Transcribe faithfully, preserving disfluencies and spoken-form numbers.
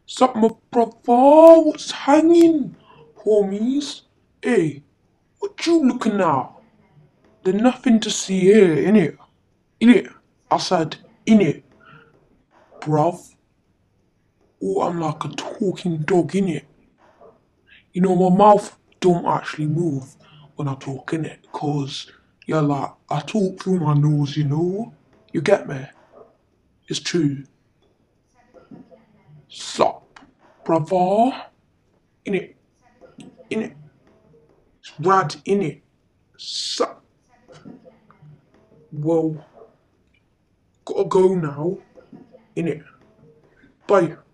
Sup, my brother? What's hanging, homies? Hey, what you looking at? There's nothing to see here, innit? Innit? I said, innit, bruv. Oh, I'm like a talking dog, innit? You know, my mouth don't actually move when I talk, innit? Cause, yeah, like, I talk through my nose, you know? You get me? It's true. Sup, brother? Innit? Innit? It's rad, innit? Sup? Well, gotta go now, innit? Bye.